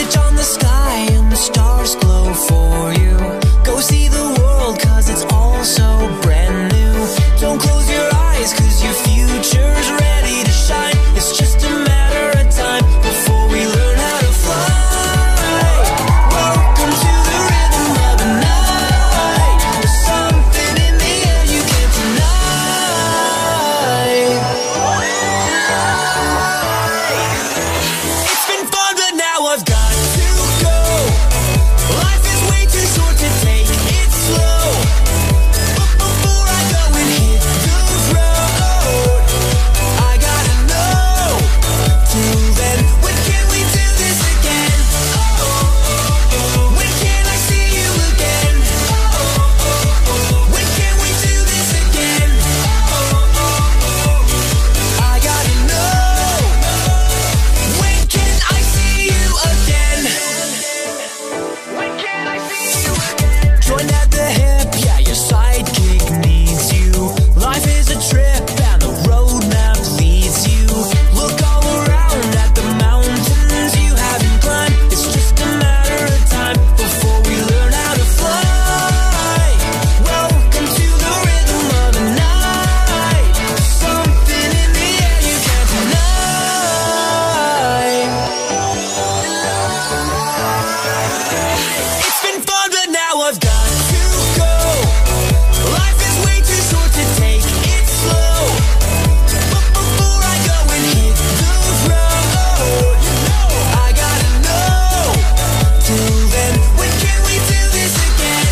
switch on the sky and the stars glow for you. Go see the world, cause it's all so brand new. Don't close your eyes, cause your future's ready to shine. It's just a matter of time before we learn how to fly. Welcome to the rhythm of the night. There's something in the air you can't deny. It's been fun, but now I've got to go. Life is way too short to take it slow. But before I go and hit the road, I gotta know. Till then, when can we do this again? When can I see you again? When can we do this again? I gotta know. When can I see you again? When can I see you again? Join at the hip, yeah, your sidekick needs you. Life is a trip and the roadmap leads you. Look all around at the mountains you haven't climbed. It's just a matter of time before we learn how to fly. Welcome to the rhythm of the night. Something in the air you can't deny. It's been fun, but now I've got to go. Life is way too short to take it slow. But before I go and hit the road, I gotta know. Till then, when can we do this again?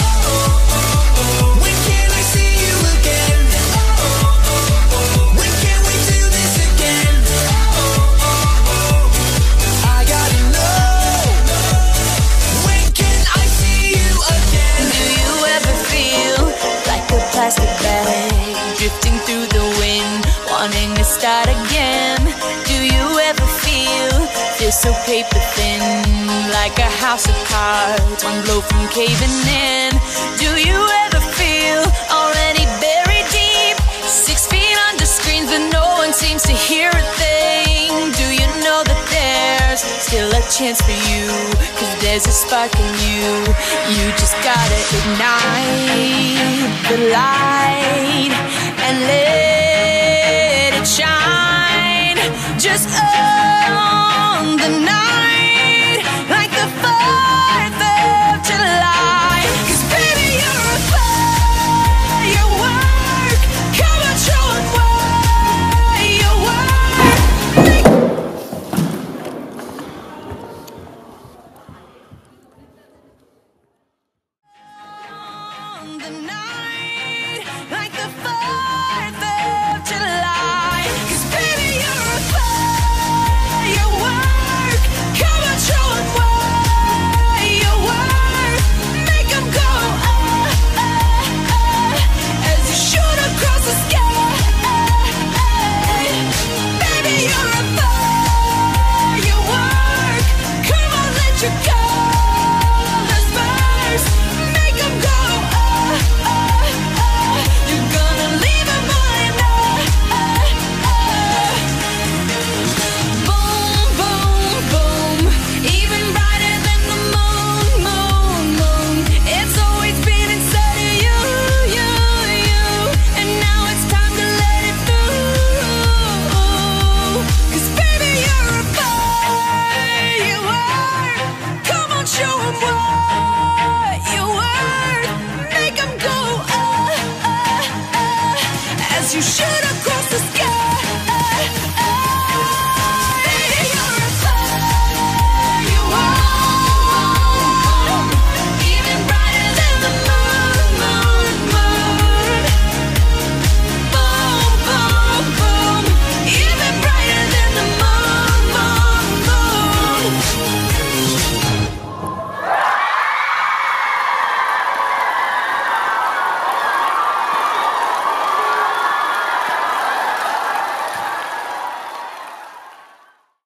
When can I see you again? When can we do this again? I gotta know. When can I see you again? Do you ever feel like a plastic bag drifting through the wind, wanting to start again? Do you ever feel so paper thin, like a house of cards, one blow from caving in? Do you ever feel already buried deep, 6 feet under screens but no one seems to hear a thing? Do you know that there's still a chance for you, cause there's a spark in you? You just gotta ignite the light and let it shine. Just